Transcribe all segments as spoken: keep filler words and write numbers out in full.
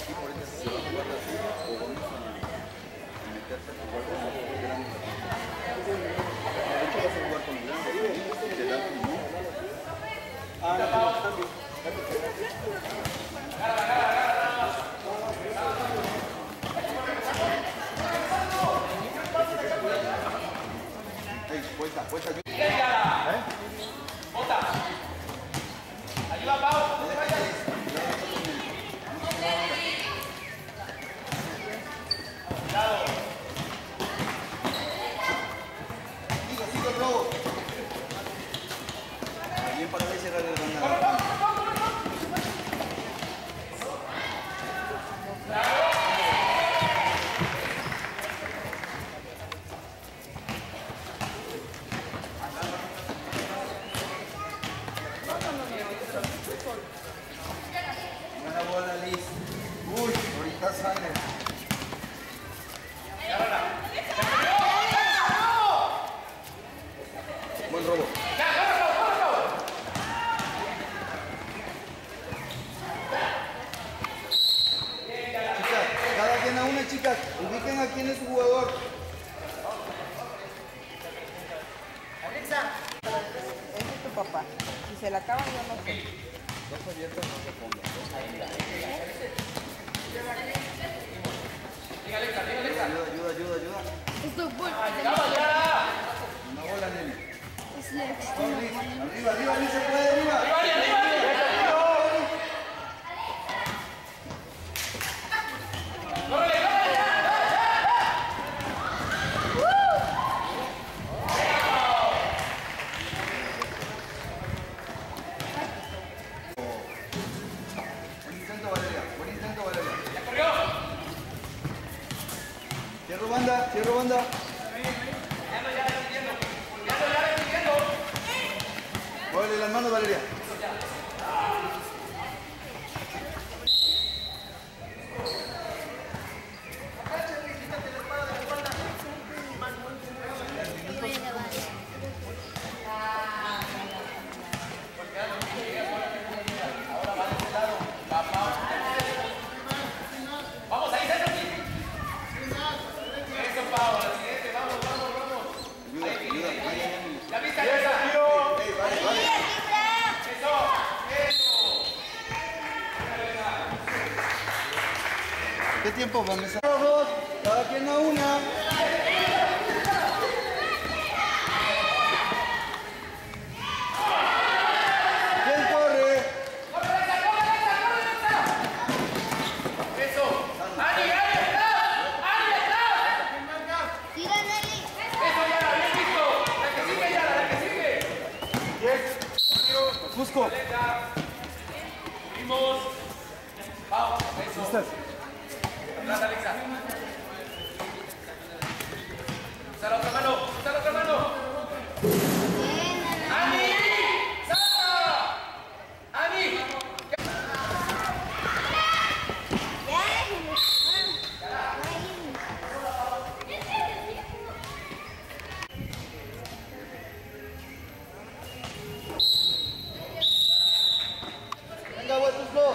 ahorita si se va a jugar así o vamos a meterse a jugar con los grandes. De hecho vas a jugar con los grandes, te da tu. Ah, no. Hey, vuelta, vuelta. ¿Eh? ¡Bota! ¡Ayuda, Pau! ¡No te vayas! ¡Cuidado! Sigo, sigo el robo. Bien para ver cerrar el bandado. Buena bola, Liz. Uy, ahorita sale. Buen robo. Chicas, cada quien a una, chicas. Ubiquen a quién es su jugador. Alexa. Ese es tu papá. Si se la acaban, yo no sé. Dos abiertas, no se pongan. Ayuda, ayuda, ayuda, ayuda. Esto fue. Una bola, nene. Es Lex. Arriba, arriba, Liz, se puede, arriba. ¡Arriba, arriba, arriba! Buen intento, Valeria. Buen intento, Valeria. ¡Ya corrió! Cierro banda, cierro banda. ¡Ya ya defendiendo! ¡Ya ya defendiendo! Muévele las manos, Valeria. ¡Vamos ahí, César! ¡Eso, Pau! ¡La siguiente! ¡Vamos, vamos, vamos! Ayuda, ayuda, ayuda. ¡Ya viste, César! Ey, vale, vale. ¡Eso! ¡Eso! ¿Qué tiempo vamos a hacer? Dos, cada quien a una. ¿Quién corre? ¡Eso! ¡Ani, Ani, atrás! ¡Ani, atrás! Tira, Nelly. ¡Eso, Yara! ¡Bien visto! ¡La que sigue, Yara! ¡La que sigue! Yes. Cusco. Alexa. Vimos. Vamos, eso. ¿Listas? Atrás, Alexa. Usa la otra mano. Usa la otra mano. ¡Ani! ¡Sara! ¡Ani! Venga, buen Cusco.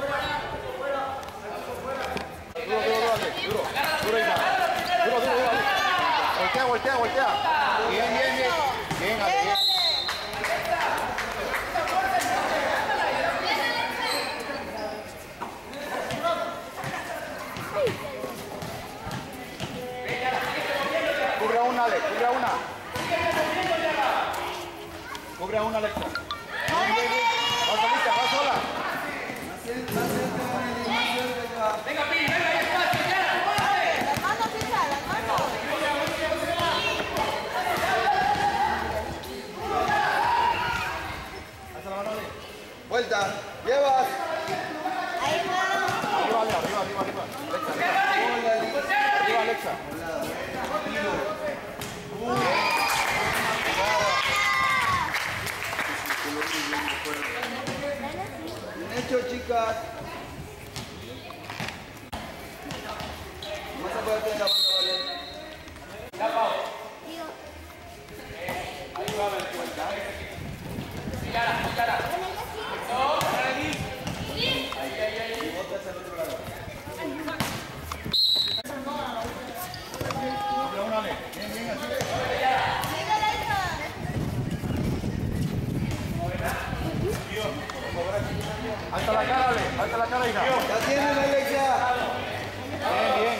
Duro, duro, duro, dale, duro. Duro, Isa. Duro, duro, duro. Voltea, voltea, voltea. Bien, bien, bien. Bien, Ale, bien. Cubre a una, Ale, cubre a una. Cubre a una, Alexa. Bien, bien, bien. Va solita, va sola. Venga, Pili, venga, ahí espacio, Yara, muévete. Las manos, hija, las manos. Hasta la mano, Ale. Vuelta. Llevas. Ahí va. Arriba, Ale, arriba, arriba, arriba. Alexa. Arriba, Alexa. Bien hecho, chicas. Vamos a ponerte en la banda, ¿vale? Ya, Pau. Digo. Ahí va a ver vuelta. Sí, Yara, Yara. No, para mí. Y botas al otro lado. Levanta la cara, hija. Ya tienes, Alexia. Bien, bien.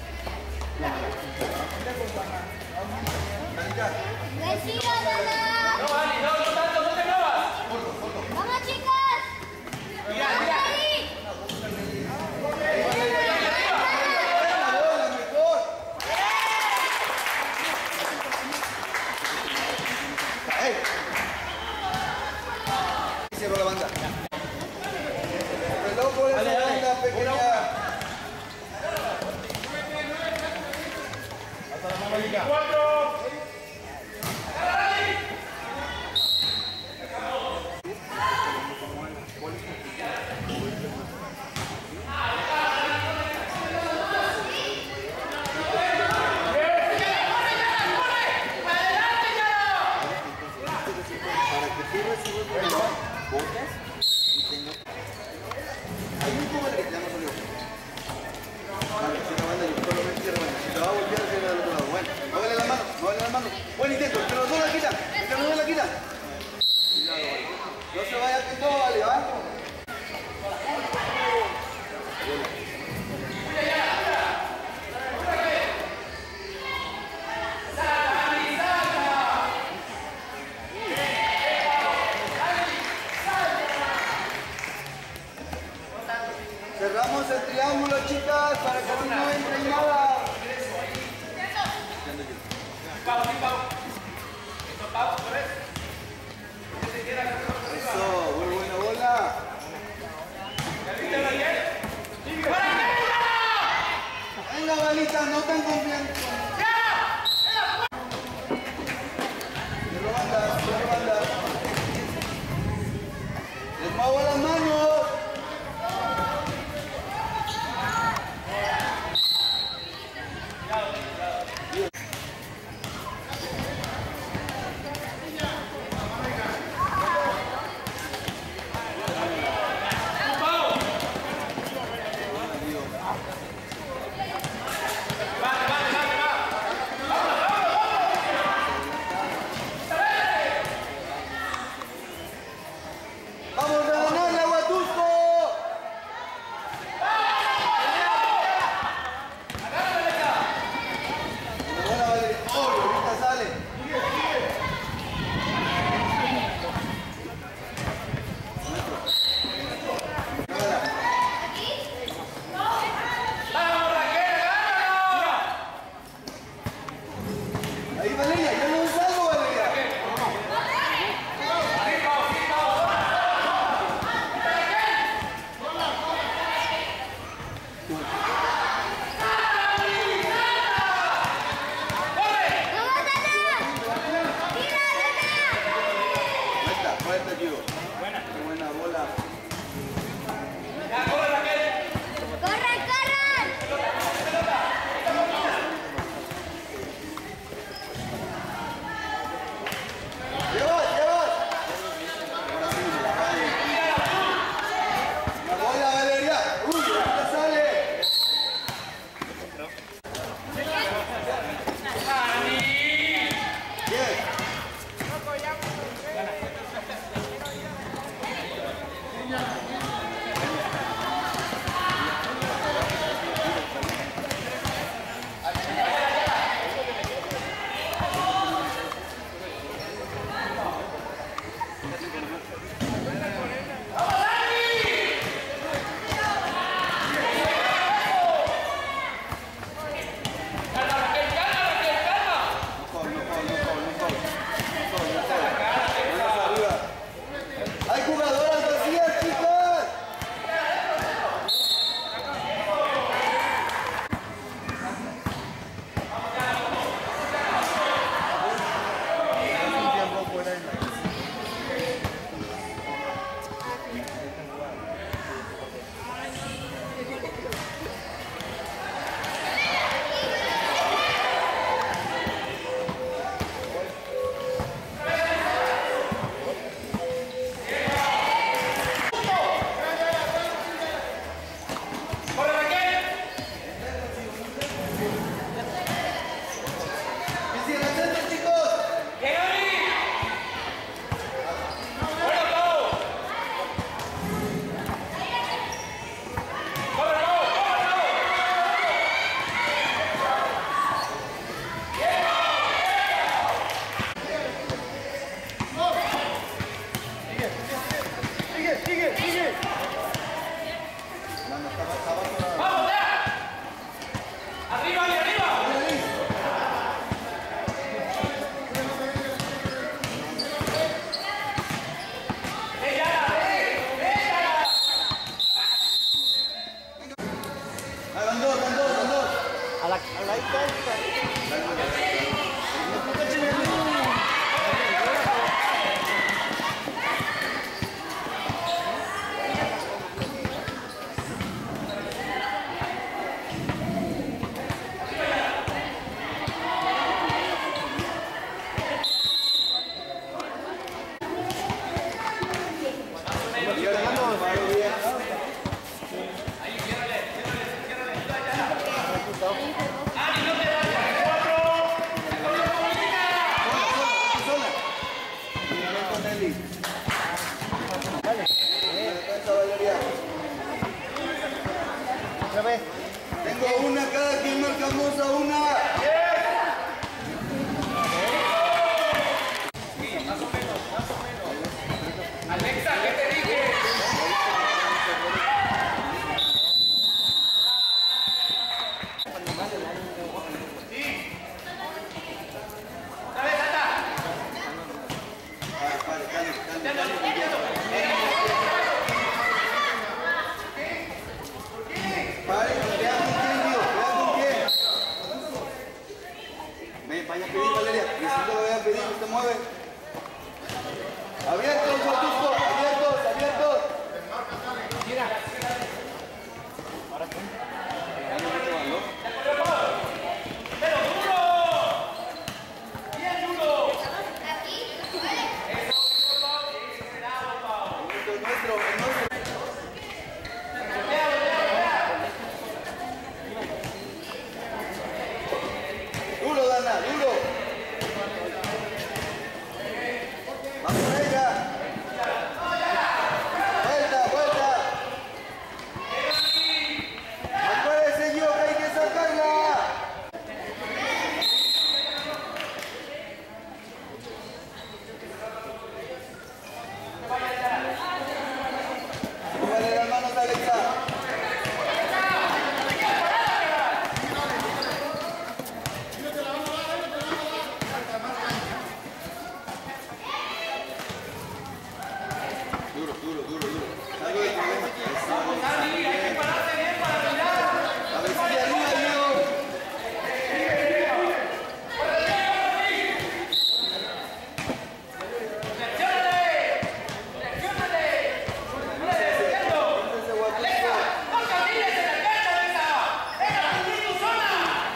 Vecino, nana. No, Ani, no, no tanto, no te muevas. Vamos, chicas. Mira, mira. Ahí. Cierro la banda. Reloj por esa banda pequeña. Hasta la mano, hija. Para que tú recibas el balón, botas y tengas. Hay un poco de que ya no salió. Vale, cierra banda y solamente cierra banda. Si te va a voltear, cierra del otro lado. Bueno, muévele la mano, muévele la mano. Buen intento, que los dos la quitan, que los dos la quitan. Cuidado, vale. No se vaya que todo, vale, ¿va? Cerramos el triángulo, chicas, para que así no entre nada. Eso, muy buena bola. Venga, balita, no tan confianza. Cierro banda, cierro banda. Les muevo las manos. ¡Vamos a ganarle a Huatusco! Una buena Valeria. ¡Oh, ahorita sale! Ahí Valeria, ya no es algo, Valeria. Fuerte, fuerte, tío. Buena. Qué buena bola. ¡Corran, corran! ¡Llevas, llevas! Ahora sí, la vale. La bola, Valeria. ¡Uy, ahorita sale! Tengo una, cada quien marcamos a una. Alexa, ¿qué te dije? Vaya a pedir, Valeria. Necesito que vaya a pedir, no te mueve. Abiertos, Francisco, abiertos, abiertos. Mira. Ahora sí. ¡Pero duro! ¡Bien duro! Aquí, vale. Eso, eso, Pau. Cuidado, Pau. El nuestro, el nuestro. Duro, Dana, duro. Vamos a ella. Vuelta, vuelta. Acuérdese, yo, que hay que sacarla. Súbale las manos, Alexa. Duro, duro, duro, duro. Salgo de problema. Vamos, Andy, hay que pararse bien para mirar. A ver si de arriba, Diego. ¡Reacciónale! ¡Reacciónale! ¡No le defiendo! ¡Alexa! ¡No camines en la cancha, Alexa! ¡Déjala cubrir tu zona!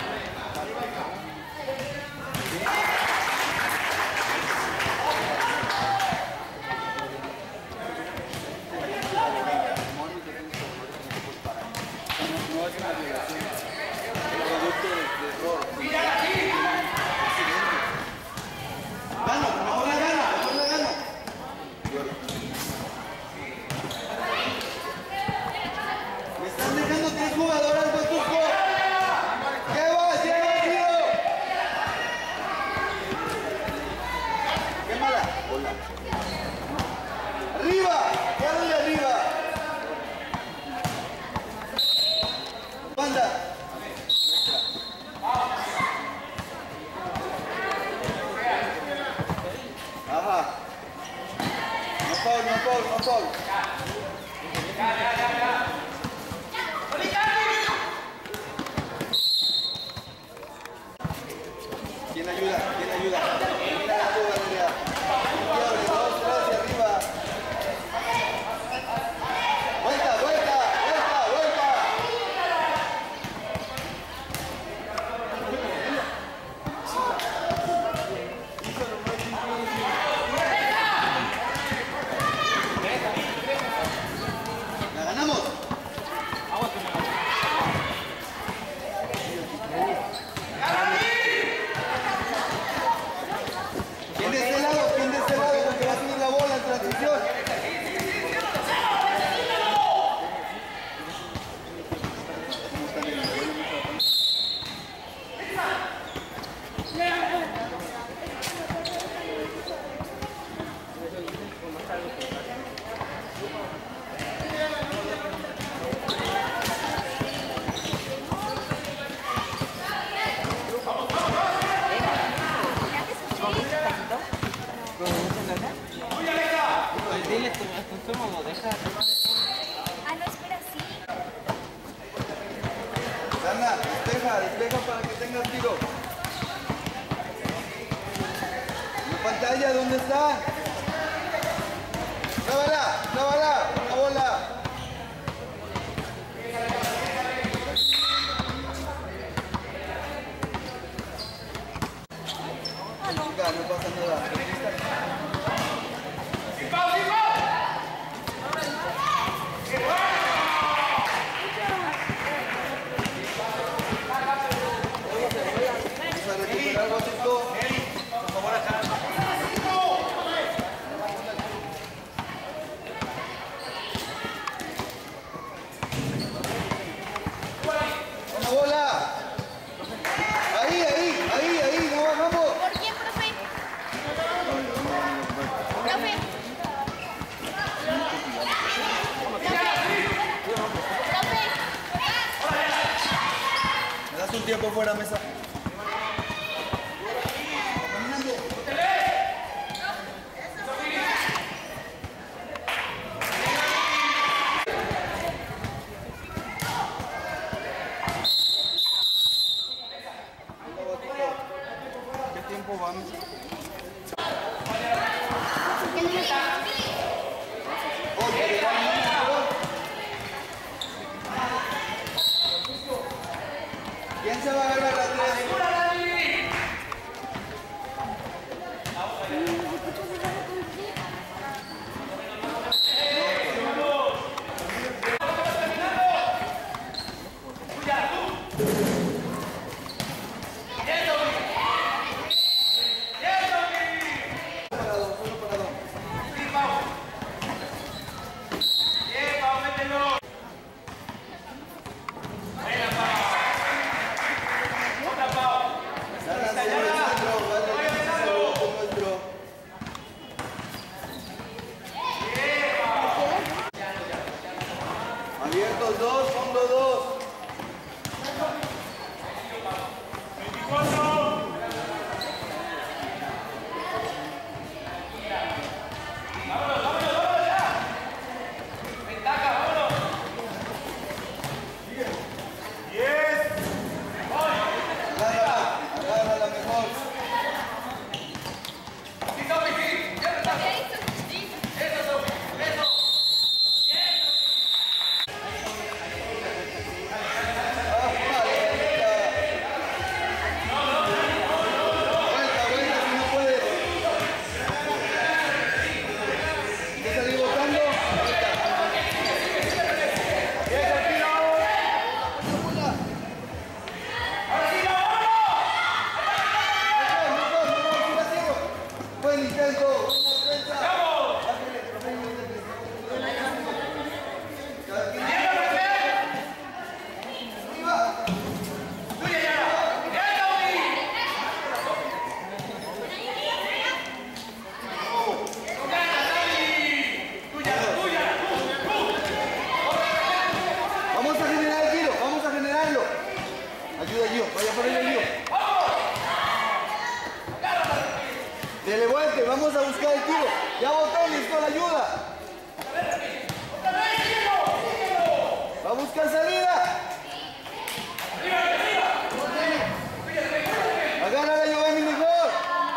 No es una violación. El producto del error. ¡Mira aquí! Gano, mejor la gano, mejor la gano. Me están dejando tres jugadoras, Huatusco. ¿Qué vas? ¿Qué vas, tío? Quémala. Hola. ¡Arriba! ¡Quédale arriba! Banda. Ajá. No foul, no foul, no foul. ¿Quién ayuda? ¿Quién ayuda? Mira la tú, Valeria. Izquierda, dos, tres y arriba. Vuelta, vuelta, vuelta, vuelta. ¿La ganamos? ¿Quién de este lado? ¿Quién de este lado? Porque va a subir la bola en transición. Dile tu estómago, deja. Ah, no, espera, sí. Dana, despeja, despeja para que tenga tengas tiro. En la pantalla, ¿dónde está? ¡Cábala! ¡Cábala! ¡Una bola! Chica, no pasa nada. Vamos a recuperar el básico. Por favor, acá. ¡Una bola! Ahí, ahí, ahí, ahí, no bajamos. ¿Por quién, profe? Profe. Profe. ¿Me das un tiempo fuera, mesa? ¿Qué tiempo vamos? Oye, ¿quién se va a agarrar la tres? Parado, solo parado. Gana el centro, gana el centro nuestro. Abiertos dos, fondo dos. Agárrala, agárrala mejor. Ah, vale, vuelta, vuelta, si no puede. ¿Quieres salir botando? Vuelta. ¡Eso, tiro! ¡Bola! Mejor, mejor, mejor, tira ciego. Buen intento, buena defensa. Cada quien- ¡Arriba! Vamos a generar el tiro, vamos a generarlo. Ayuda, Gio, vaya por el Gio. Dele vuelta, vamos a buscar el tiro. Ya botó, listo la ayuda. Va a buscar salida. Agárrala, Giovanni, mejor.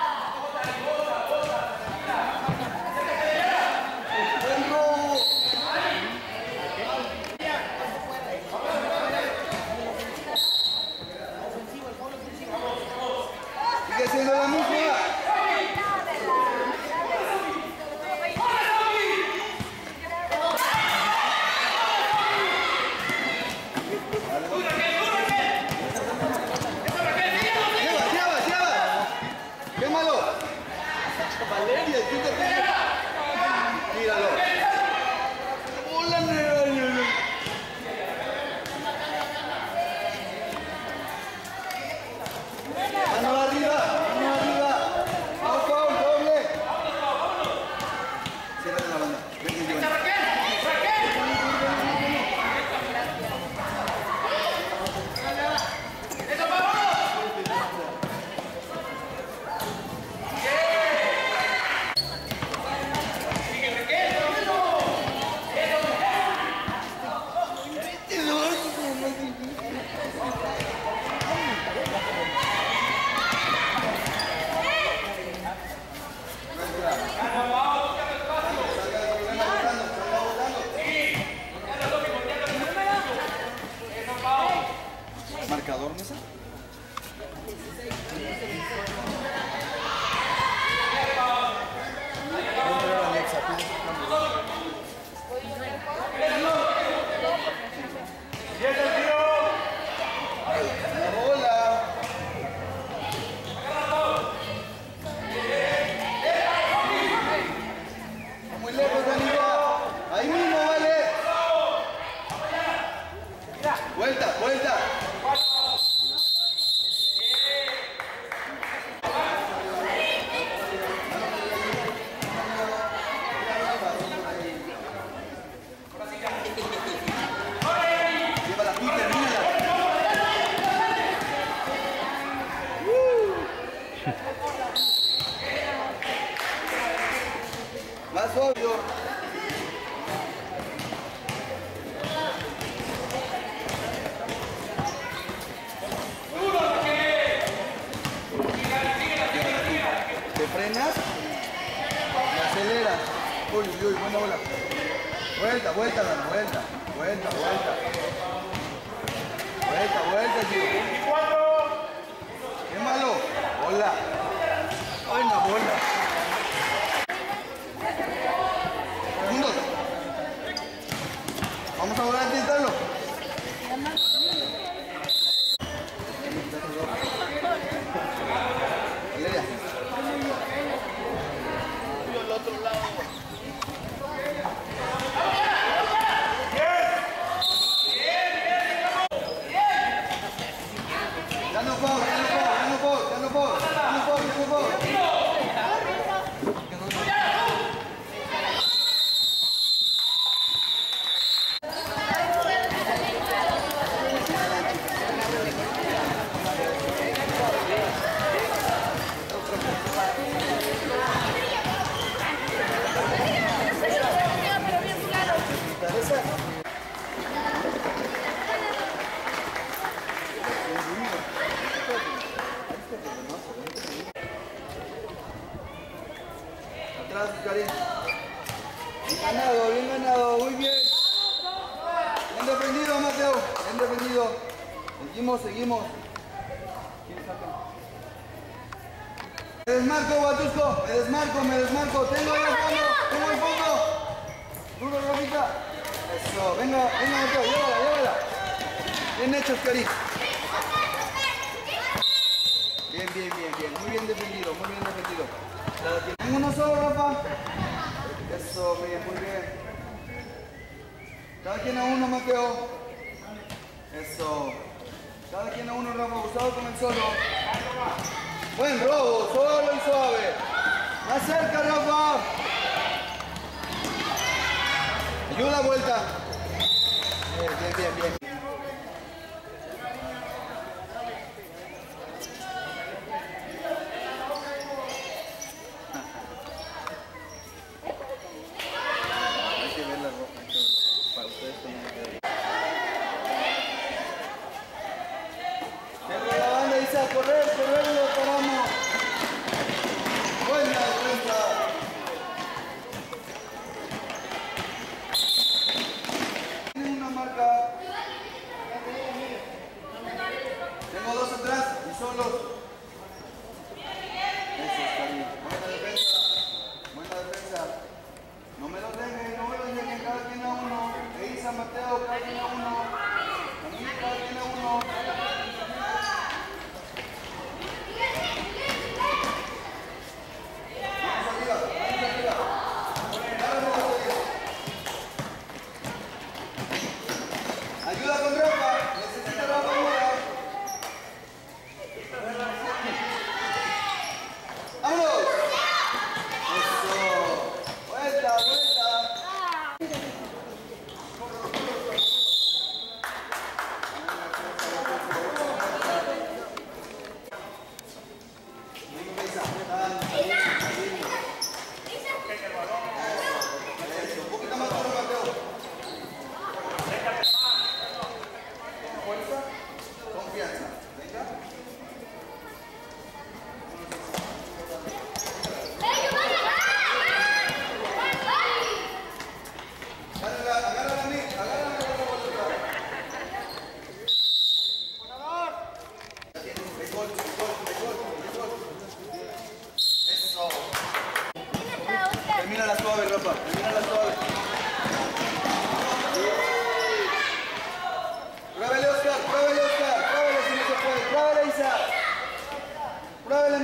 Buen robo. Sigue siendo la misma. marcador, Mesa? Alexa, muy lejos, Daniela. Ahí mismo, vale. Vuelta, vuelta. Llévala tú, termínala. Más obvio. Te frenas y aceleras. Uy, uy, uy, buena bola. Vuelta, vuelta, Dana, vuelta. Vuelta, vuelta. Vuelta, vuelta, tío. Qué malo. Bola. Buena bola. Segundos. Vamos a volver a intentarlo. Valeria. Al otro lado. Ya no puedo, ya no puedo, ya no puedo, ya no puedo, ya no puedo, ya no puedo. Atrás, Karim. Bien ganado, bien ganado, muy bien. Bien defendido, Mateo. Bien defendido. Seguimos, seguimos. Me desmarco, Guatusco. Me desmarco, me desmarco. Tengo el fondo, tengo el fondo. Duro, Rafita. Eso, venga, venga, Mateo, llévala, llévala. Bien hecho, Karim. Bien, bien, bien, bien. Muy bien defendido, muy bien defendido. Tengo uno solo, Rafa. Eso, bien, muy bien. Cada quien a uno, Mateo. Eso. Cada quien a uno, Rafa. Gustavo con el solo. Buen robo, solo y suave. Más cerca, Rafa. Ayuda, vuelta. Bien, bien, bien, bien. A correr, correr, lo paramos. Buena defensa. Tiene una marca.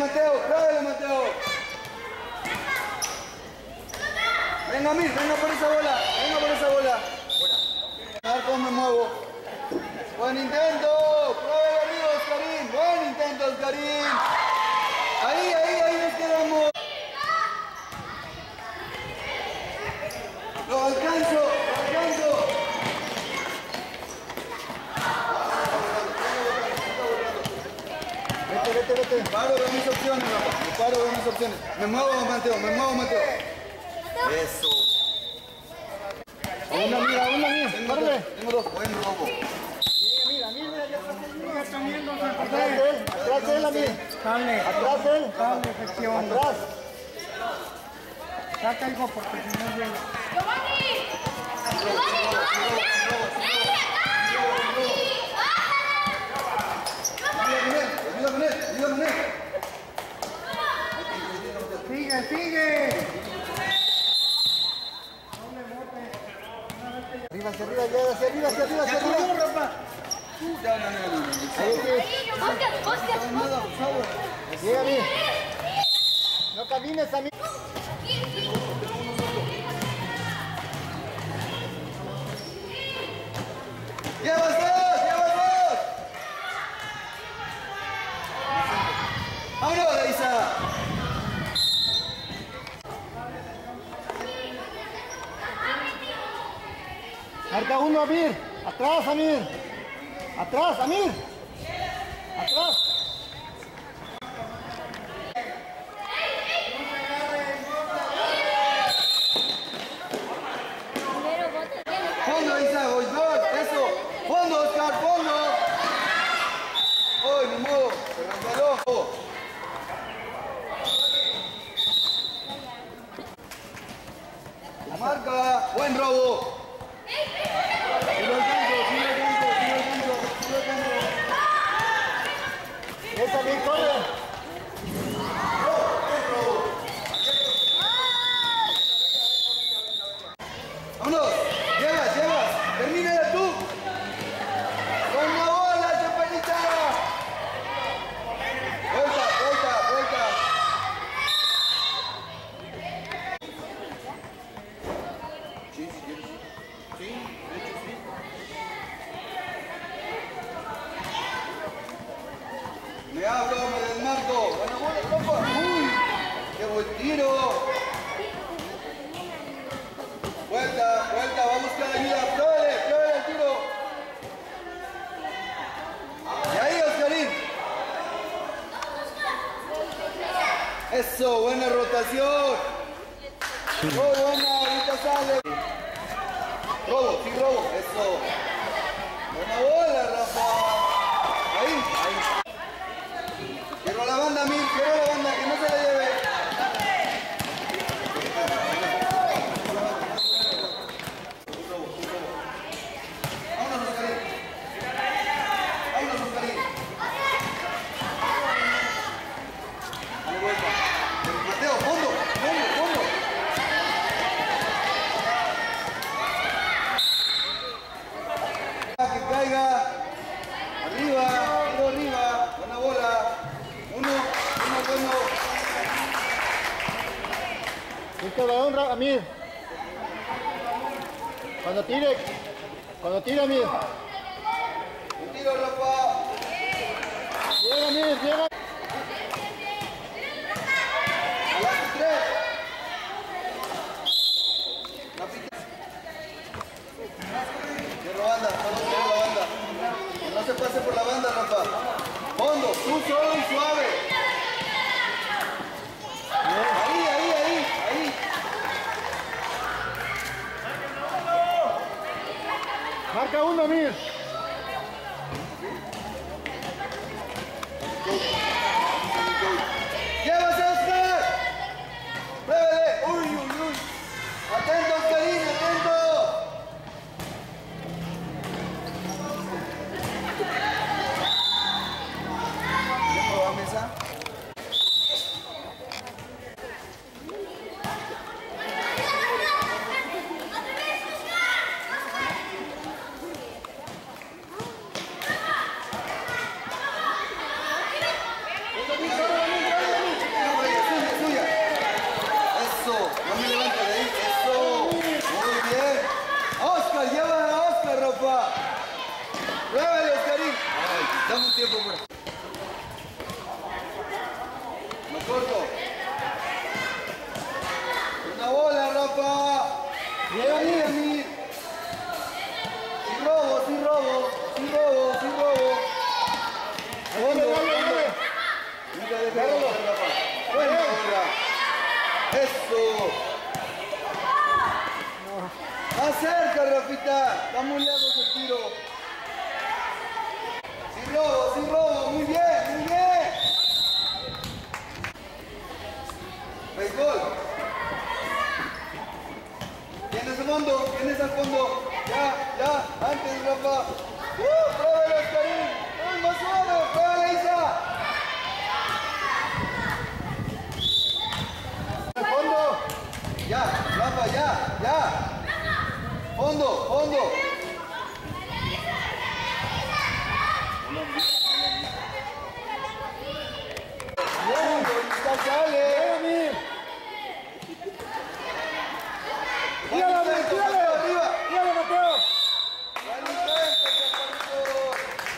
Mateo, pruébele, Mateo. Venga, Mir, venga por esa bola, venga por esa bola. A ver cómo me muevo. Buen intento, pruébele arriba, Oscarín. Buen intento, Oscarín. Ahí, ahí, ahí nos quedamos. Lo alcanzo, lo alcanzo. Vete, vete, vete. Me paro de mis opciones, Rafa. Me paro de mis opciones. Me muevo, Mateo, me muevo, Mateo. Eso. Una mira, una mira. Tengo dos, tengo dos. Buen robo. Mira, mira, ya está comiendo. Atrás de él, atrás de él, amigo. Dale. Atrás de él. Dale, gestión. Atrás. Saca algo porque si no llega. ¡Giovanni! ¡Giovanni, Giovanni! Ayuda con él, ayuda con él. Sigue, sigue. Arriba, hacia arriba, ya, hacia arriba, hacia arriba, hacia arriba. Ya, no, no, no, no. ¡Oscar, Oscar! Nada, por favor. Llega a mí. No camines a mí. ¡Llevas dos! ¡Llevas dos! ¡Vámonos, Isa! Marca uno, Amir. Atrás, Amir. Atrás, Amir. Atrás. ¡Fondo, Isa! ¡Voy dos! ¡Eso! ¡Fondo, Oscar! ¡Fondo! ¡Uy, ni modo! ¡Se resbaló! ¡Marca! ¡Buen robo! ¡Sí lo alcanzo! ¡Sí lo alcanzo! ¡Sí lo alcanzo! ¡Sí lo alcanzo! Esa bien, corre. ¡Vámonos! ¡Llevas, llevas! ¡Termínala tú! ¡Con la bola, chaparrita! ¡Vuelta, vuelta, vuelta! Sí, sí, quieres. Sí, de hecho sí. Me abro, me desmarco. Buena bola, tropa. ¡Uy! ¡Qué buen tiro! Vuelta, vuelta, va a buscar ayuda. ¡Pruébele, pruébele el tiro! Y ahí, Oscarín. Eso, buena rotación. Muy buena, ahorita sale. Robo, sí, robo. Eso. Buena bola, Rafa. Ahí, ahí. Quiero la banda, Mir, quiero la banda, que no se la lleve. Vámonos, Oscarín. Vámonos, Oscarín. Dale vuelta. Mateo, fondo, fondo, fondo. Que caiga. Arriba, tiro arriba. Buena bola. Uno, uno, bueno. Listo, balón, Ra- Amir. Cuando tire, cuando tire, Amir. Un tiro, Rafa. Llega, Amir, llega. Adelante, tres. Rapita. Cierro banda, vamos a cerrar la banda. Que no se pase por la banda, Rafa. Fondo, tú solo y suave. Ahí, ahí, ahí, ahí. Marca uno, Amir. ¡Llévase, Oscar! ¡Pruébele! ¡Uy, uy, uy! ¡Atento, Oscarín, atento! ¿Ya probó mesa? Dame un tiempo fuera. Me corto. Una bola, Rafa. Bien, Ahí, Amir. Sin robo, sin robo, sin robo, sin robo. Dale, dale, dale. Nunca dejes de bajar, Rafa. Buena bola. Eso. Más cerca, Rafita. Está muy lejos el tiro. Sin robo, sin robo. Muy bien, muy bien. Béisbol. Tienes el fondo, tienes al fondo. Ya, ya, antes, Rafa. ¡Uh! ¡Pruébalo, Karim! ¡Uh, más suave! ¡Pruébalo, Isa! Al fondo. Ya, Rafa, ya, ya. Fondo, fondo. Bien, Isa, sale. Bien, Amir. Tírale, Amir, tírale. Arriba. Tírale, Mateo. Dale, intento, Chaparrito.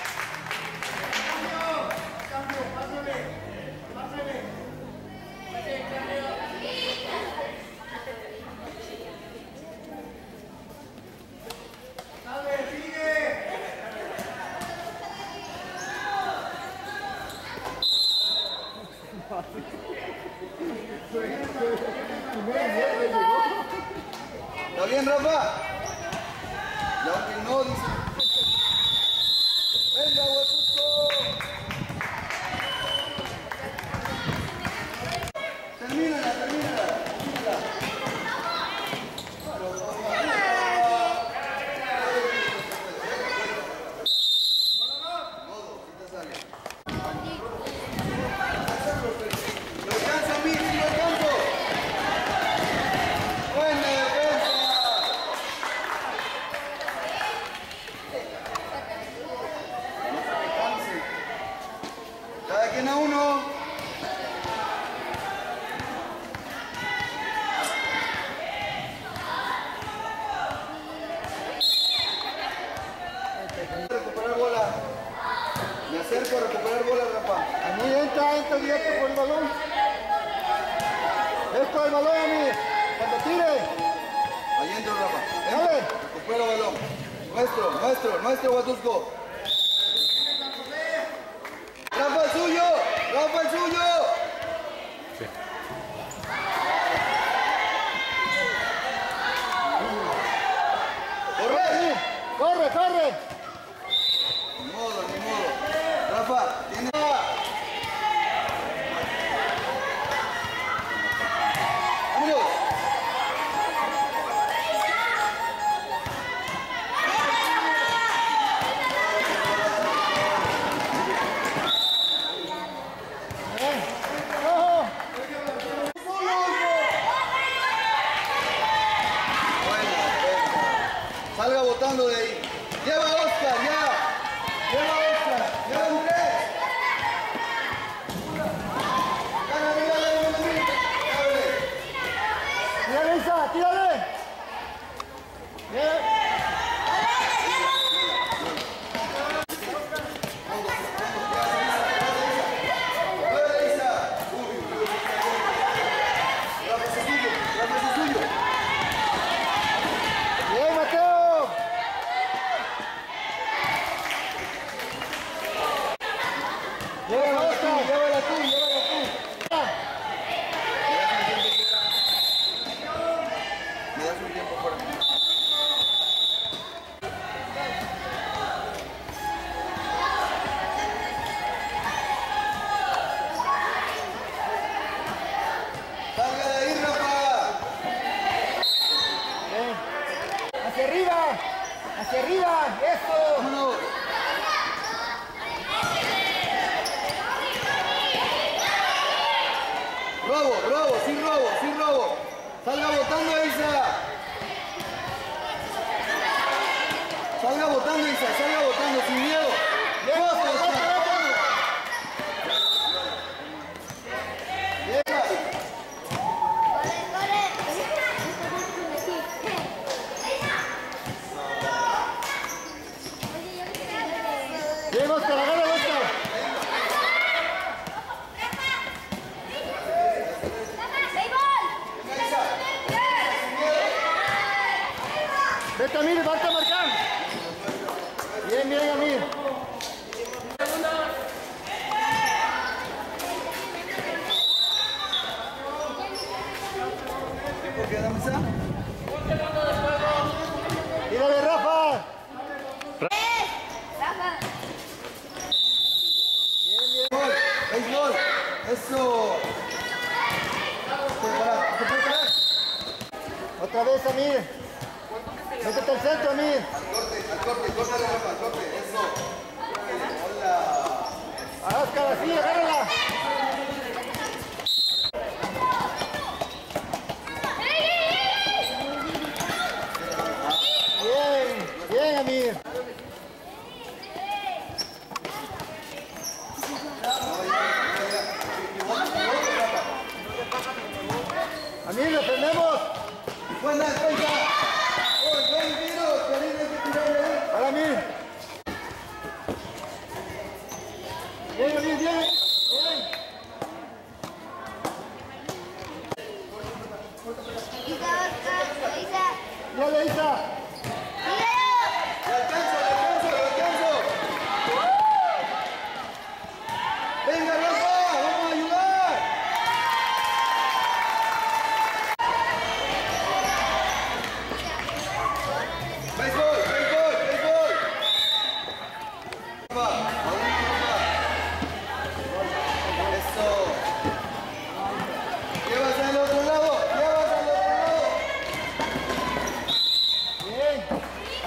¿Está bien, Rafa? Y aunque no, dice. ¡Venga, Huatusco! Termínala, termínala, termínala. Modo, si te sale. ¡Lo alcanza, Mir! ¡Sí lo alcanzo! ¡Buena defensa! Cada quien a uno. Recuperar bola. Me acerco a recuperar bola, Rafa. Amir, entra, entra directo por el balón. Esto el balón, Amir. Cuando tire. Ahí entro, Rafa. Dale. Entro. Recupero balón. Nuestro, nuestro, nuestro Huatusco. Rafa, el suyo. Rafa, el suyo. Corre, Amir. Corre, corre. Ni modo, ni modo. Rafa, tiene. Vámonos. Ojo. Buena, buena. Salga botando de ahí. Lleva a Oscar, ya. Lleva a Oscar. Lleva a Andrés. Dale, dale, dale, dale. Dale. Tírale, Isa, tírale. Bien. Dale, Isa. Uy, uy, uy. Rafa, ese es suyo. Rafa, ese es suyo. Bien, Mateo. Llévala, Oscar, llévala tú, llévala tú. Me das un tiempo fuera. Salga de ahí, Rafa. Bien. Hacia arriba, hacia arriba, eso. Vámonos. Robo, robo, sin robo, sin robo. Salga botando, Isa. Salga botando, Isa, salga botando, sin miedo. Vamos, Oscar, vamos. Llega. Bien, Oscar, agarra, Oscar. Marca, Amir, marca, marca. Bien, bien, Amir. ¿Tiempo queda, Mesa? Tírale, Rafa. Rafa. Gol, es gol. Eso. ¿Se puede parar? ¿Se puede parar? Otra vez, Amir. Métete al centro, Amir. Al corte, al corte, corte, Rafa, al corte. Eso. Hola. A Oscar, así, agárrala. Bien, bien, Amir. Amir, defendemos. Buena defensa. ¡Oh, buen tiro! Karim, hay que tirarle. Para Amir. Bien, Amir, bien. Bien. Isa, Oscar, Isa. Dale, Isa. ¡Le alcanzo, le alcanzo, le alcanzo! ¡Venga, Rafa! ¡Vamos a ayudar! ¡Béisbol, béisbol, béisbol! Rafa, adentro, Rafa. ¡Eso! ¡Llevas al otro lado! ¡Llevas al otro lado! Bien.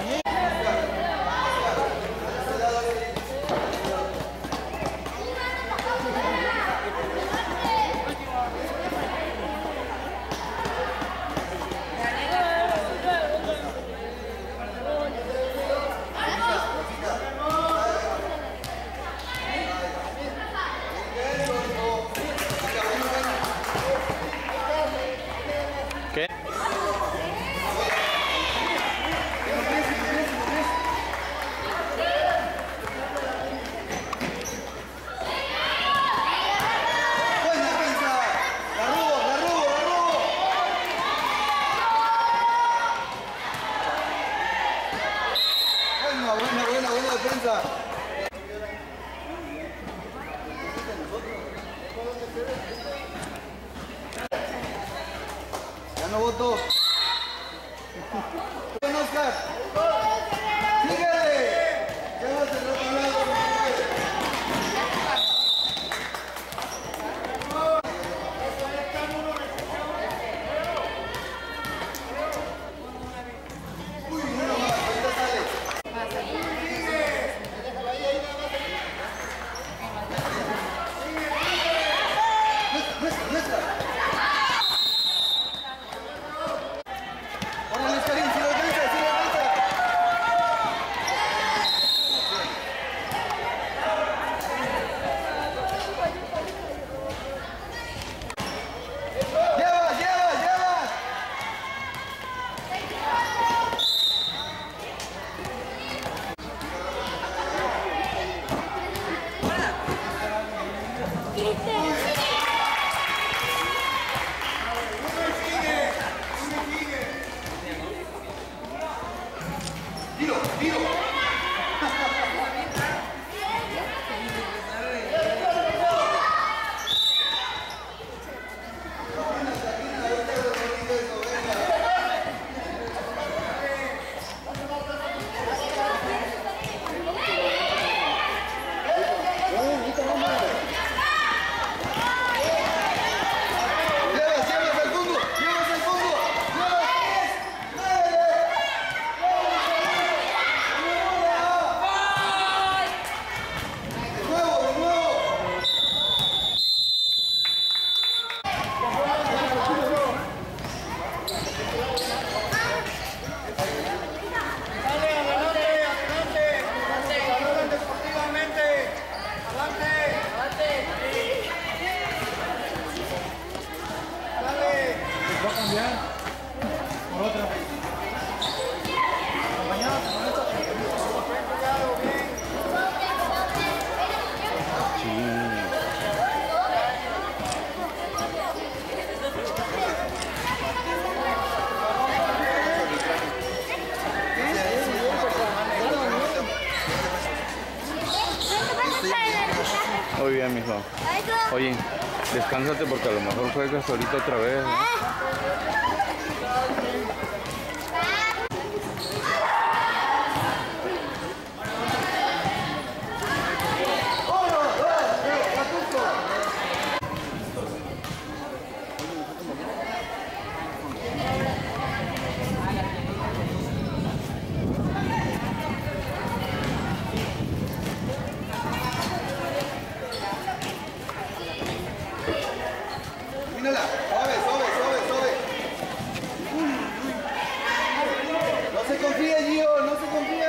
¡Buena defensa! ¡La robo, la robo, la robo! Buena, buena, buena, buena defensa. Ya no voto. Bien, Oscar. Síguele. Llévate al otro lado. Uy, uno más, ahorita sale. Muestra, muestra. Muy bien, mijo. Oye, descánsate porque a lo mejor juegas ahorita otra vez. Mírala, suave, suave, suave, suave. Uy, uy. No se confíe, Gio, no se confíe.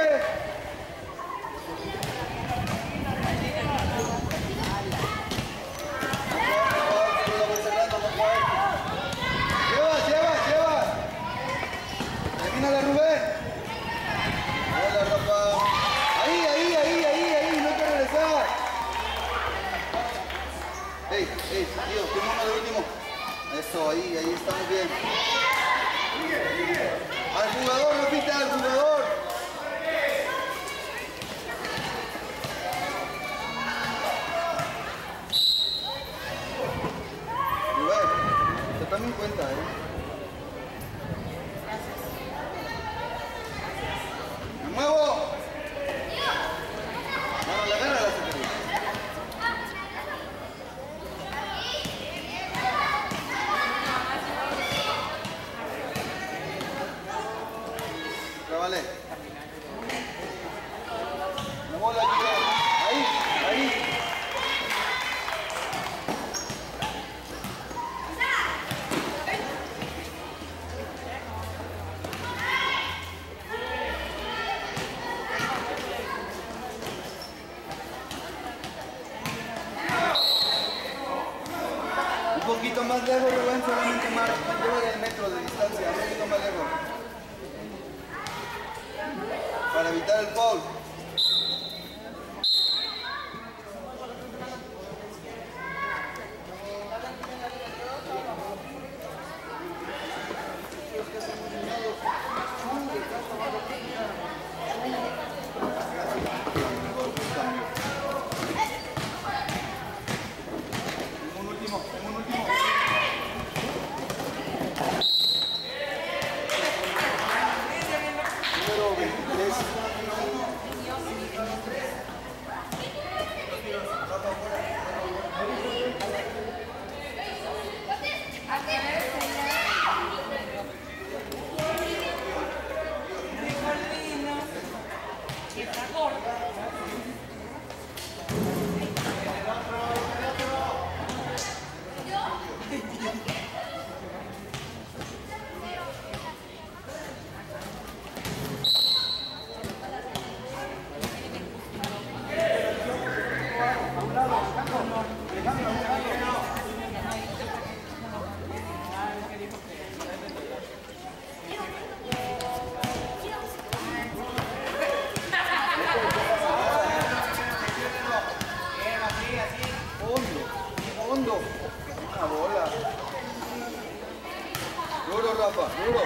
Lleva, lleva, lleva. Termínala, Rubén. Hola, Rafa. Ahí, ahí, ahí, ahí, ahí, no hay que regresar. Ey, ey, tío, qué mono de último. Eso, ahí, ahí estamos bien. Al jugador, repita, al jugador. Rubén, te tomen en cuenta, ¿eh? ¡Me muevo! Vamos, la gana la secretaria. Vale. La bola, ahí, ahí. Un poquito más lejos, Rubén, solamente más. Lleva el metro de distancia, un poquito más lejos. Para evitar el foul. Un último, un último. Número veintitrés. Hondo, una bola. Duro, Rafa, duro.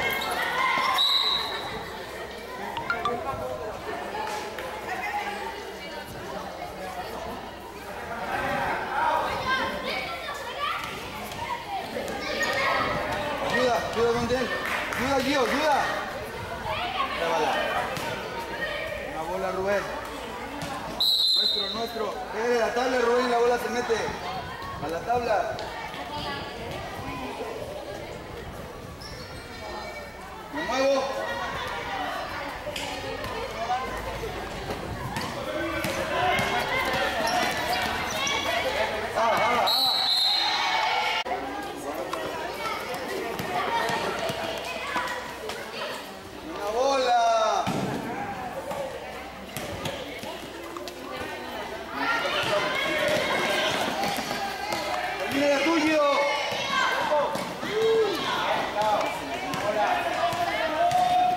Ayuda, ayuda con él. Ayuda, Gio, ayuda. Llévala. Una bola, Rubén. Nuestro, nuestro. Pégale la tabla, Rubén, y la bola se mete a la tabla. Me muevo. Ah, ah, ah. Una bola. Termina la tuyo.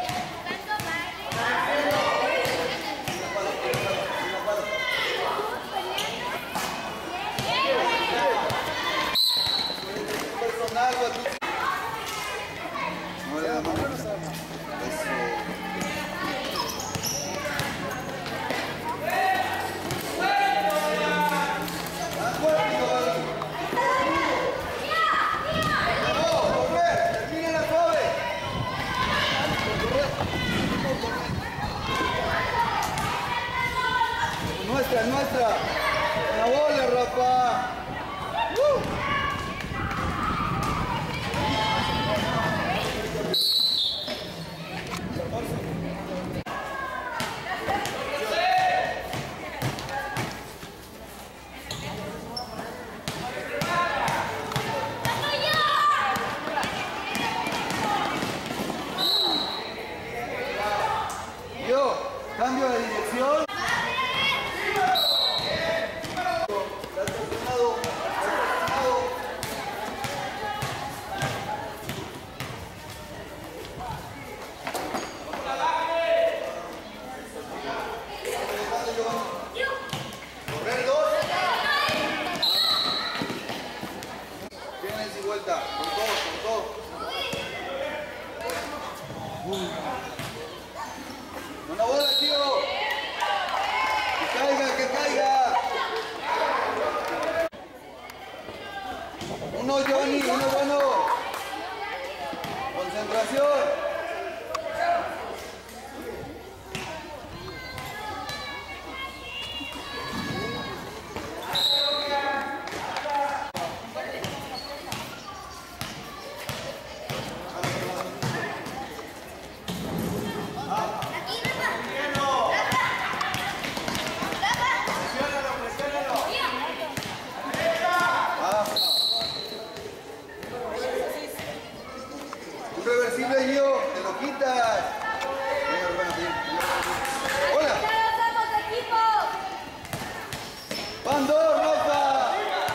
nuestra, es nuestra. La bola, Rafa. ¡Uh! Yo, cambio de dirección. Correr dos. Tienes y vuelta. Con todo, con todo. Una bola, tío. Que caiga, que caiga. Uno, Johnny, uno bueno. Concentración. Un reversible, yo, te lo quitas. Hola. Van dos, Rafa.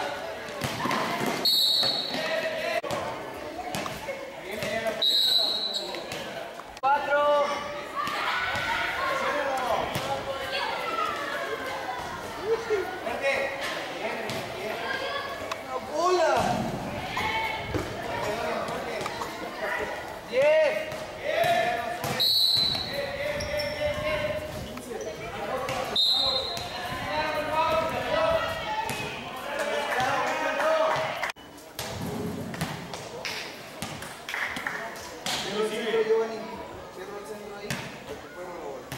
Cuatro. Hola. Diez. Giovanni, cierro el centro ahí. Recupero la bola.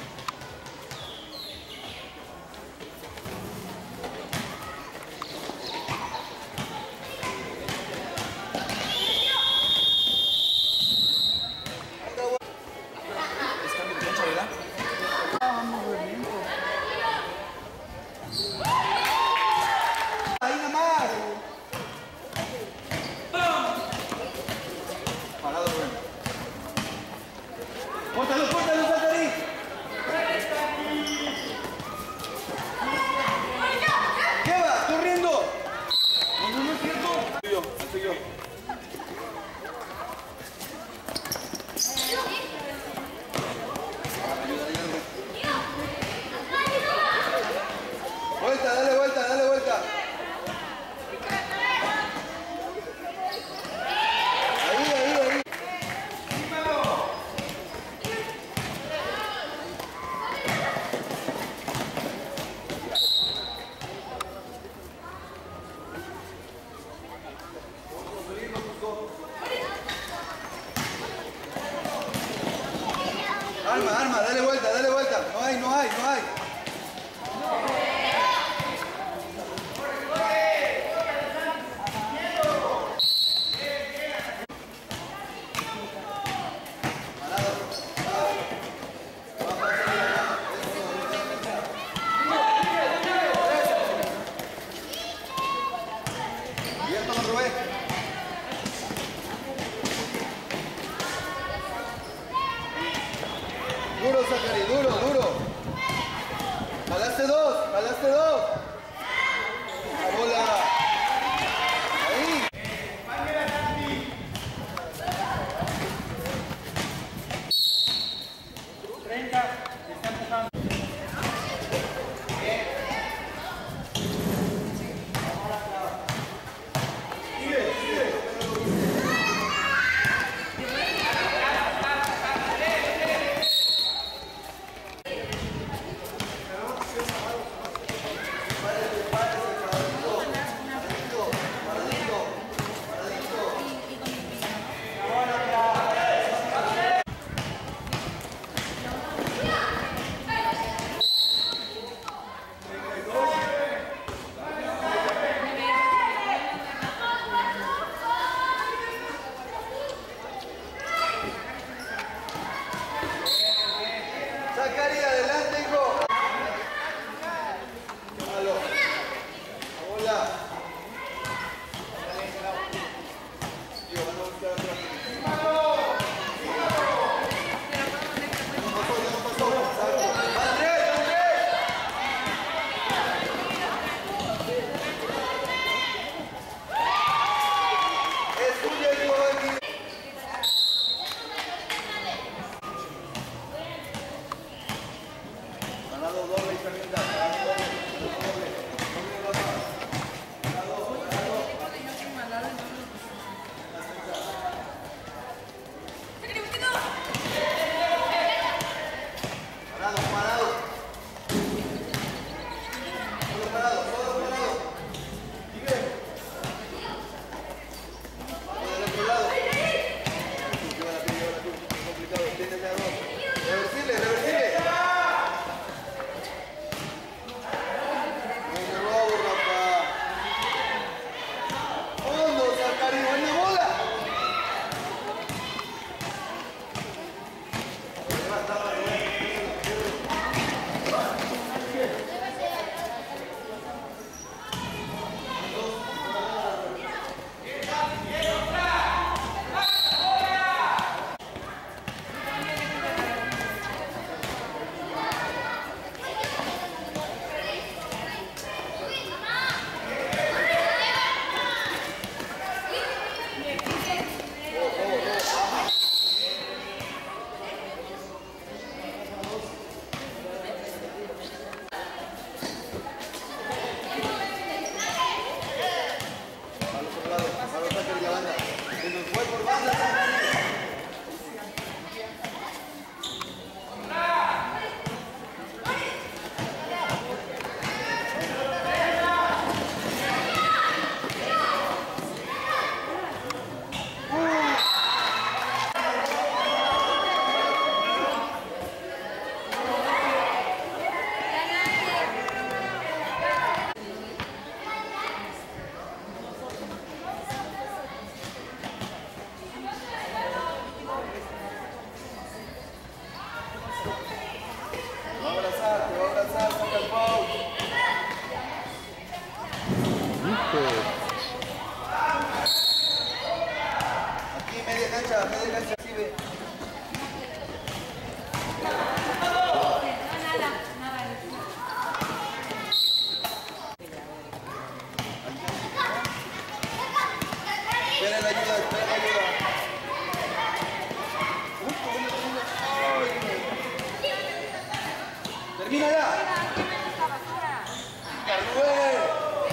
Ahí nomás. Parado, bueno. Córtalo, córtalo, Zacarí. ¿Qué va? Corriendo. No, no, no es cierto. Soy yo, soy yo. Vuelta, dale vuelta, dale vuelta. Ahí, ahí, ahí. Arma, arma, dale vuelta, dale vuelta. No hay, no hay, no hay. Abierto, no Rubén. Duro, Zacarí. bola. Tío, van a buscar atrás. Esperen la ayuda, esperen la ayuda. Termina ya. Carrubén.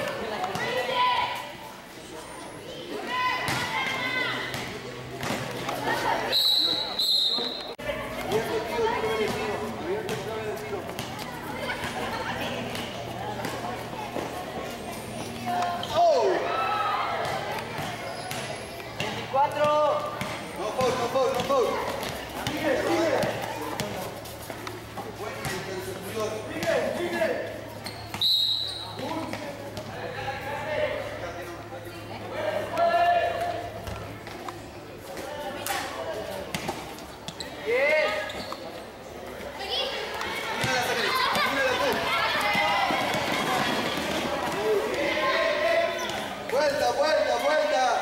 No foul, no foul, no foul. Vuelta, vuelta, vuelta.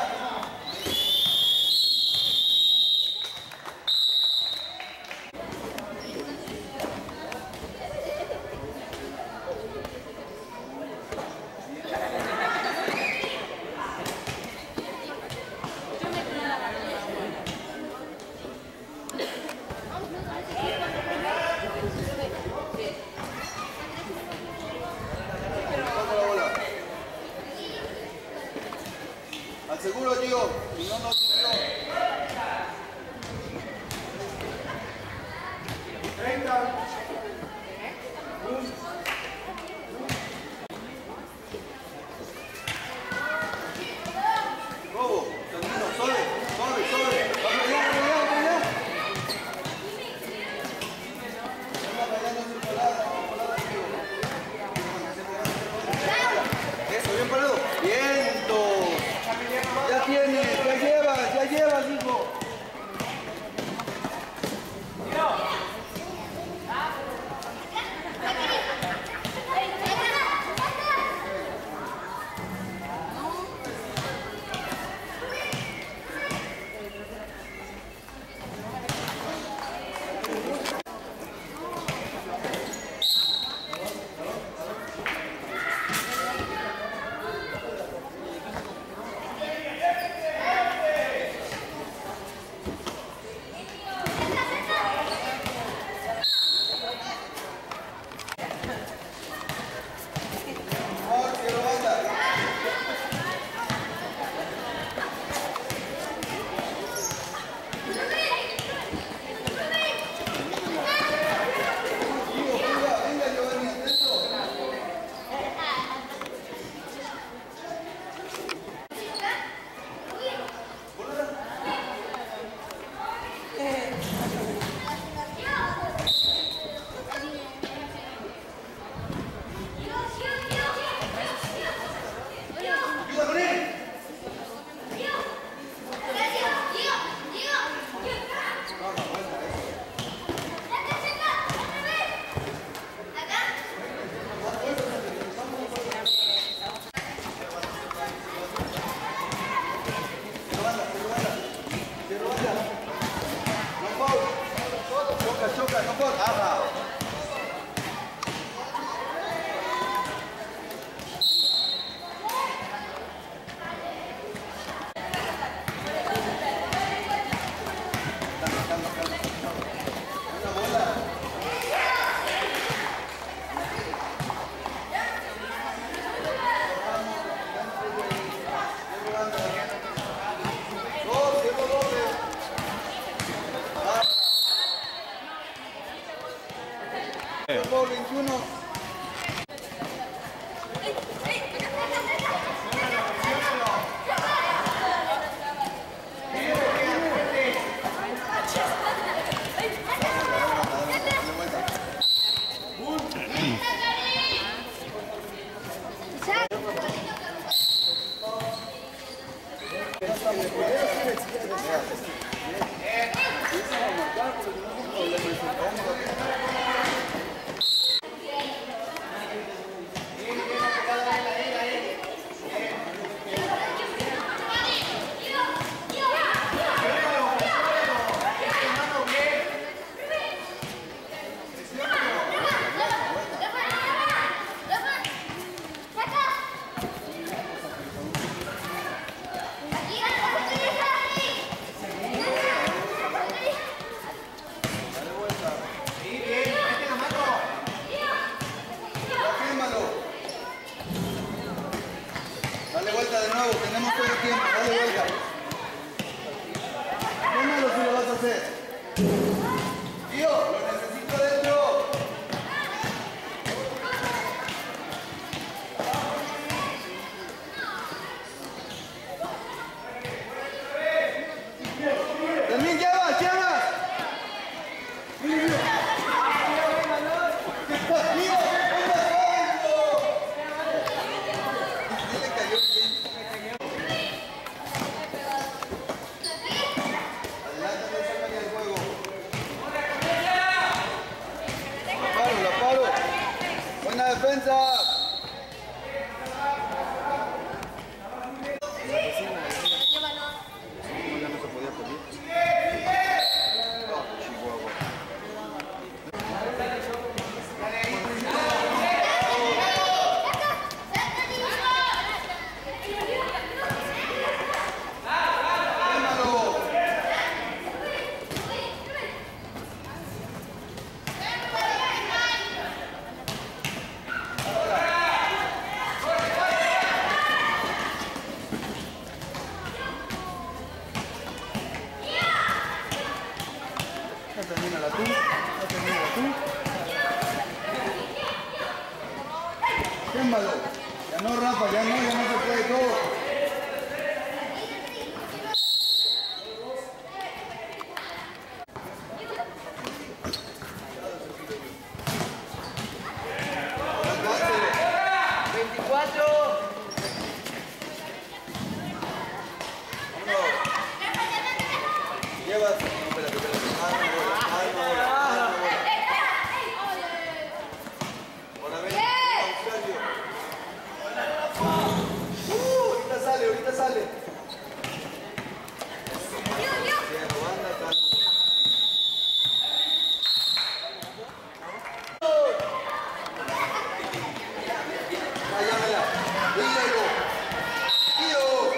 Al seguro, tío, si no, no sirvió. treinta. Robo, camino, sobre, sobre, sobre. Vamos allá, vamos allá, vamos allá. Vamos fallando en su parada, vamos parada, tío. Eso, bien parado. Viento. Ya tienes, ya llevas, ya llevas, hijo. Dale vuelta de nuevo, tenemos todo el tiempo, dale vuelta. Démalo si lo vas a hacer. Tío, lo necesito dentro. También llevas, llevas. Defensa. Termínala tú, no termínala tú. Quémalo. Ya no, Rafa, ya no, ya no se puede todo. Llevas. Espérate, espérate. Alma, bola, alma, bola, alma, bola. Ahora ven, Australia. Uh, ahorita sale, ahorita sale. Cierro, banda, calma. Váyamela. Dígalo. Tío.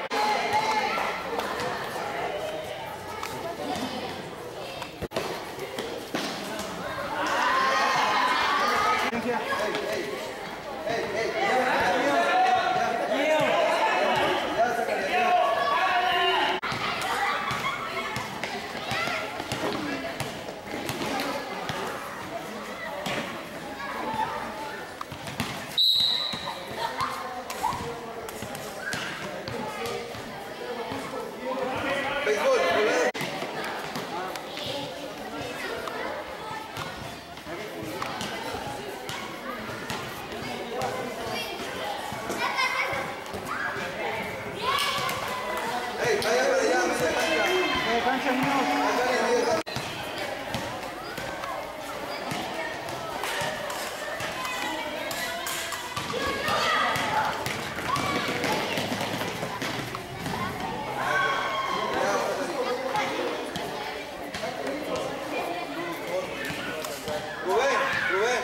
Rubén, Rubén.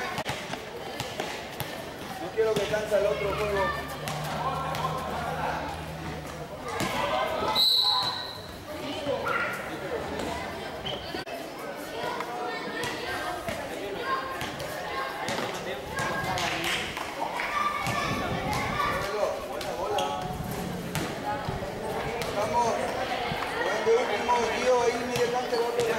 No quiero que cansa el otro juego. Buena bola. Vamos. Rubén de último, tío, ahí medio cancha el otro.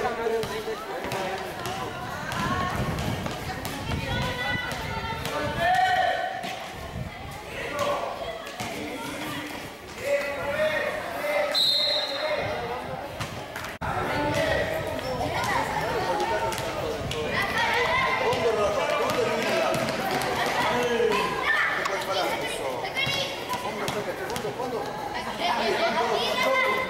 Fondo, fondo.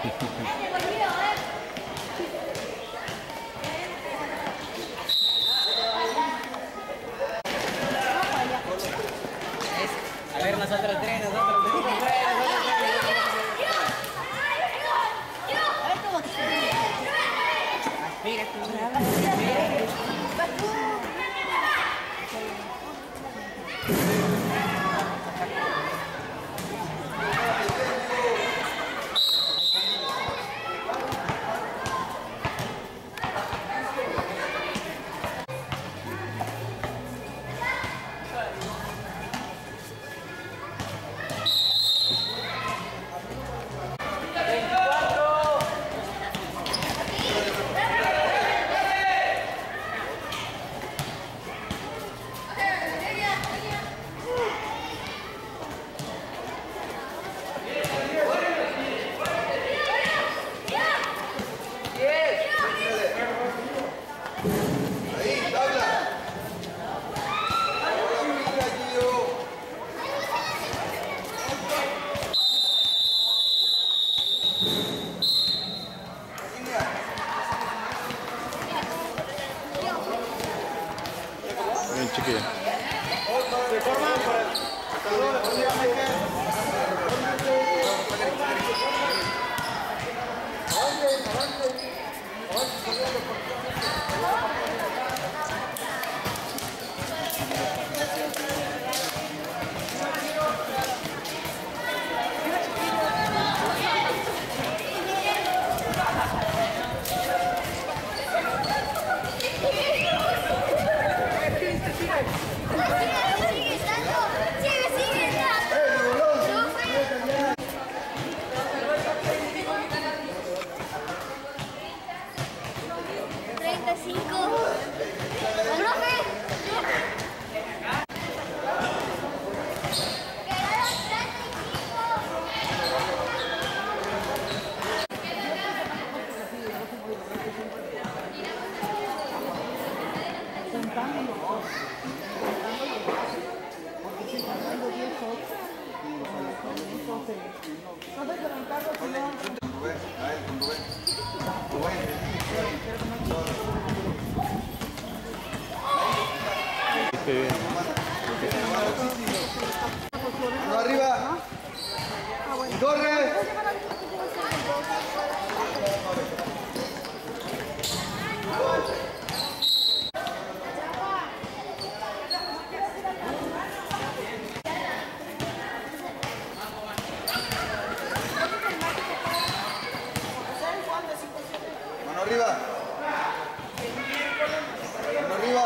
A ver, nosotros tres, nosotros tres, nosotros tres. Aspira tú. Bien, chiquilla. treinta y cinco. ¡Profe! ¡Quedaron treinta y cinco! Rubén, a él, con Rubén. Rubén. Mano arriba. ¡Corre! Mano arriba. Mano arriba.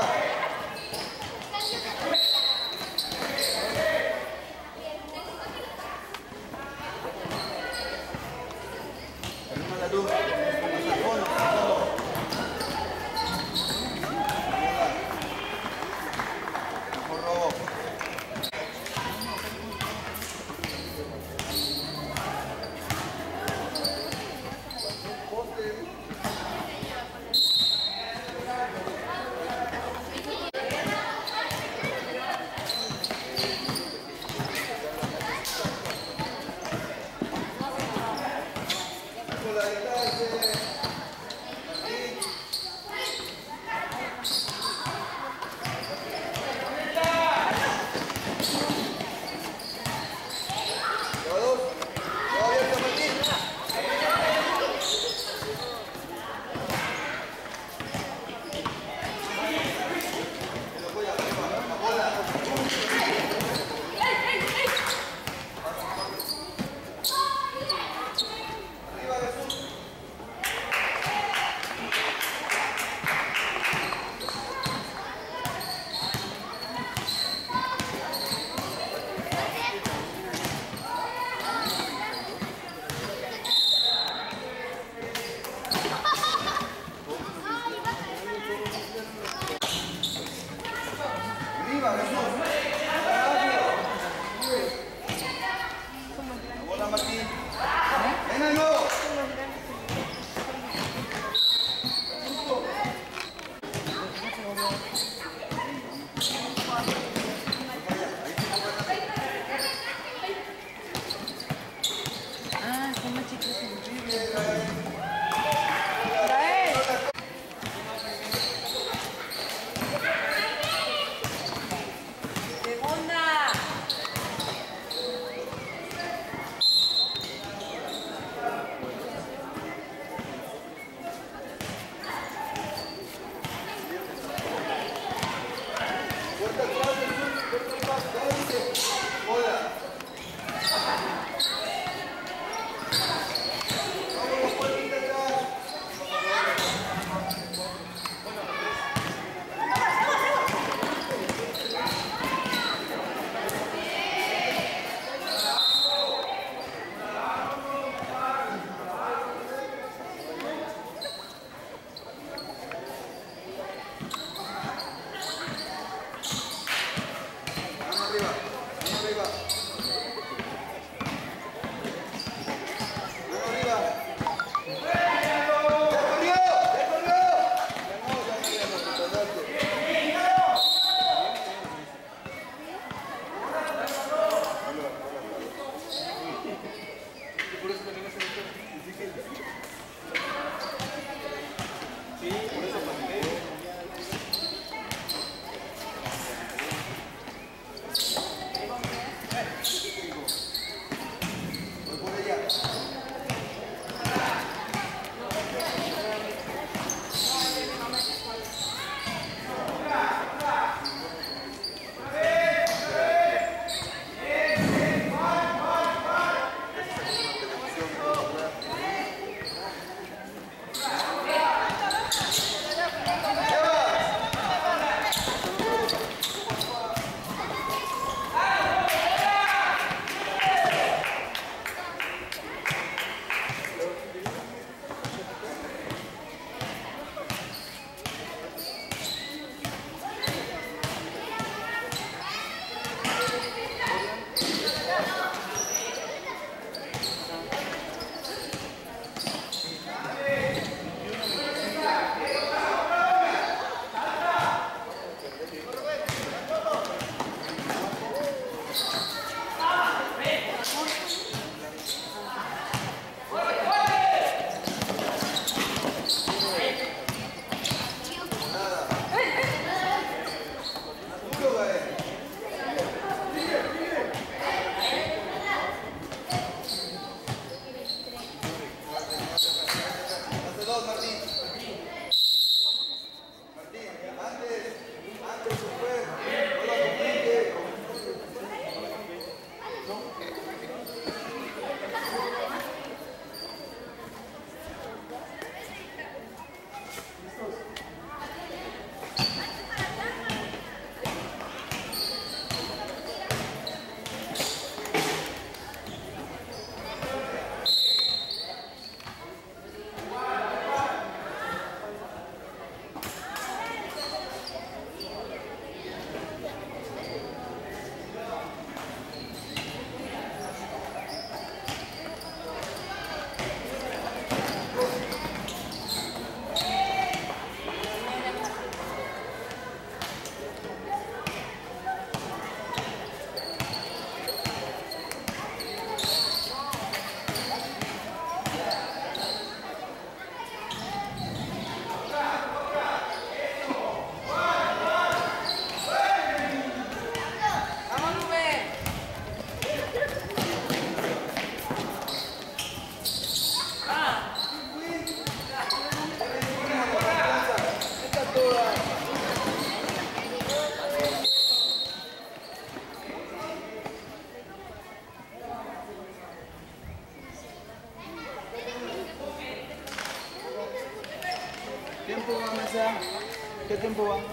tiempo va, Mesa? ¿Qué tiempo va?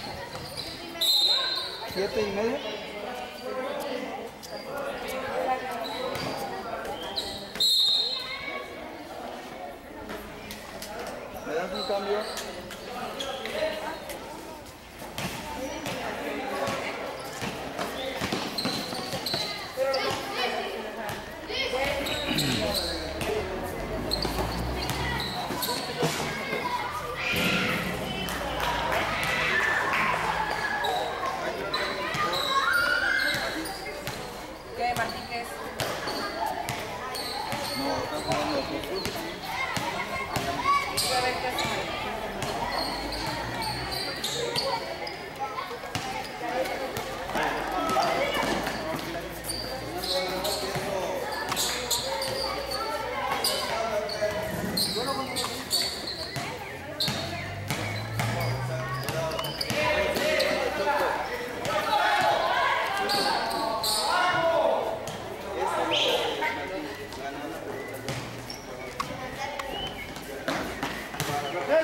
¿Siete y medio? ¿Me das un cambio? ¿Qué, Martín, qué es? No, están jugando los dos. Voy a ver qué hace. ¡Eh!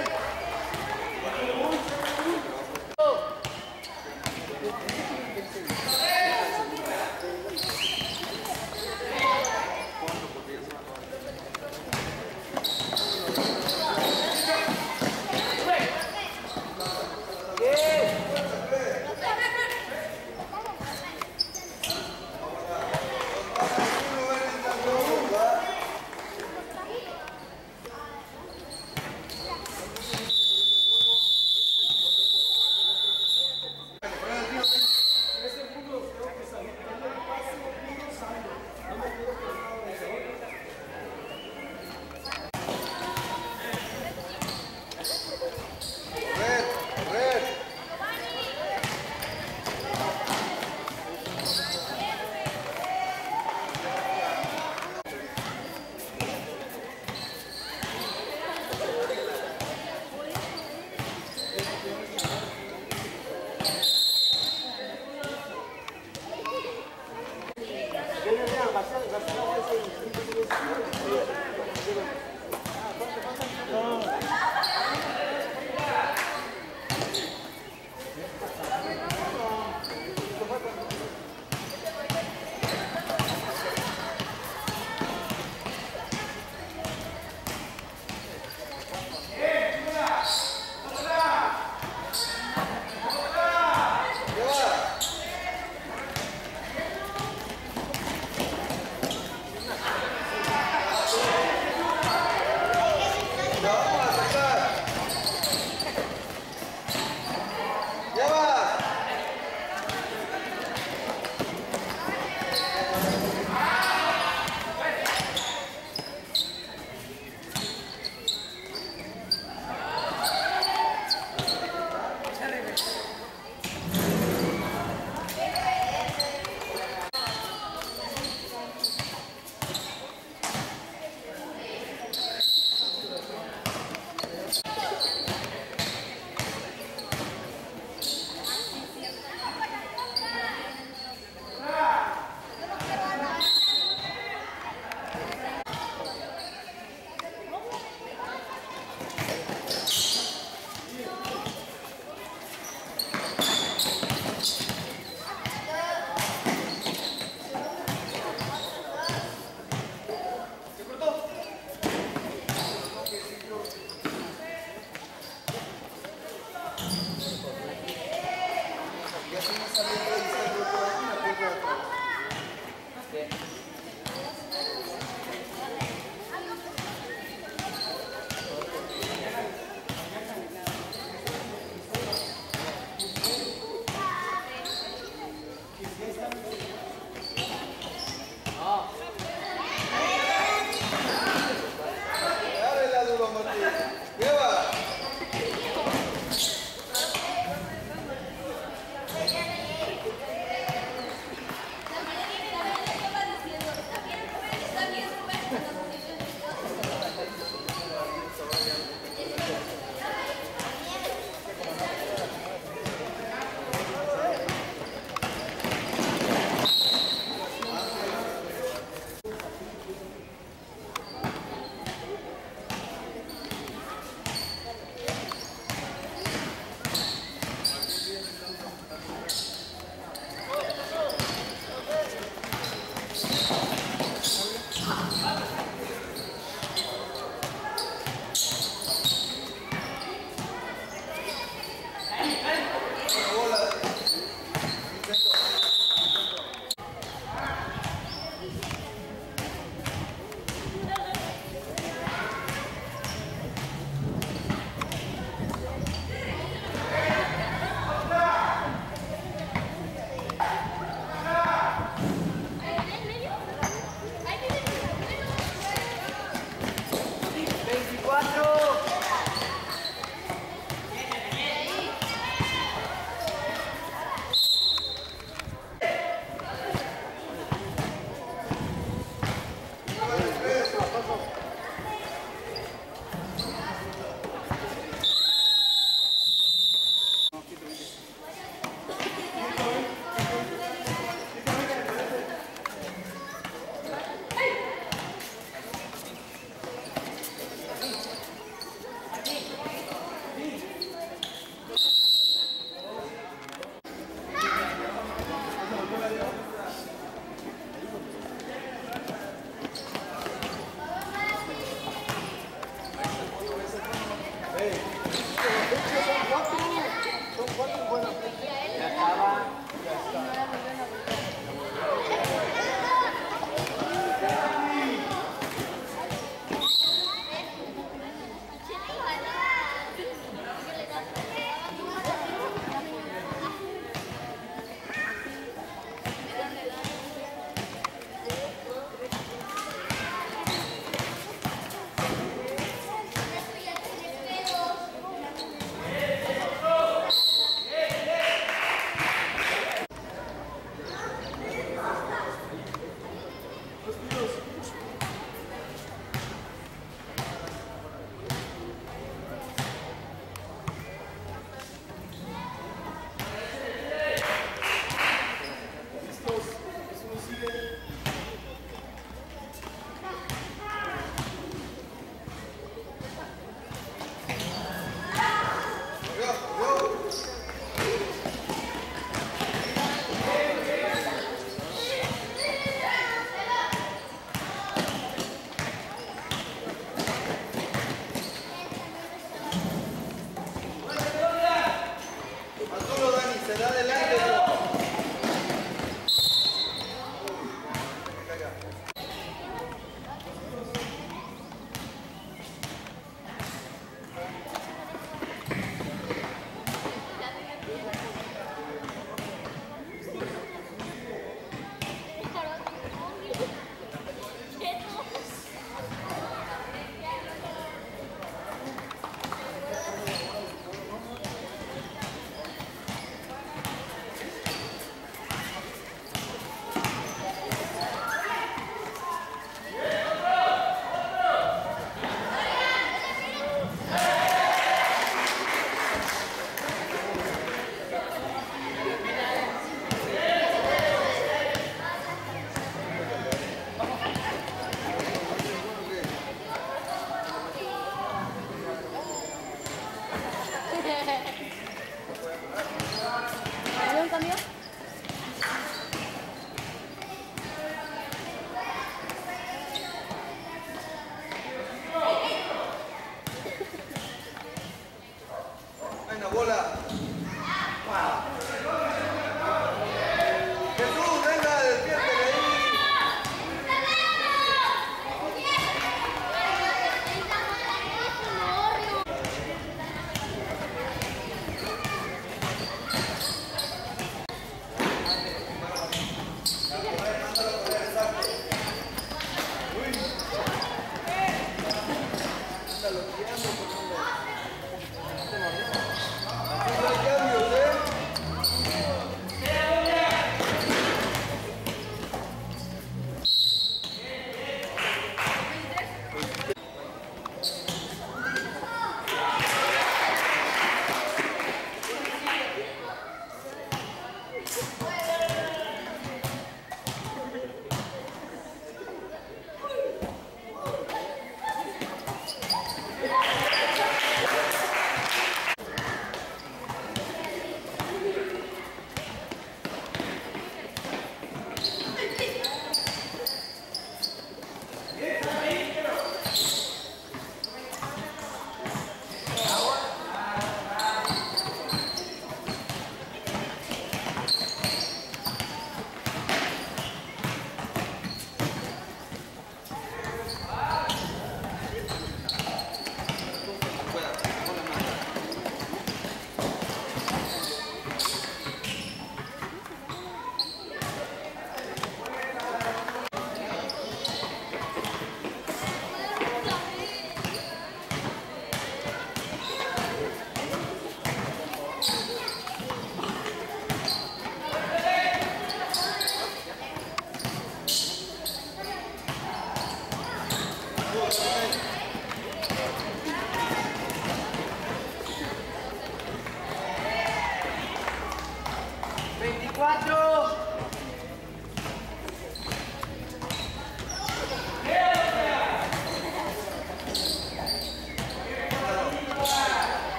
veinticuatro.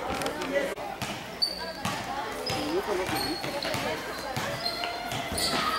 Yo coloco el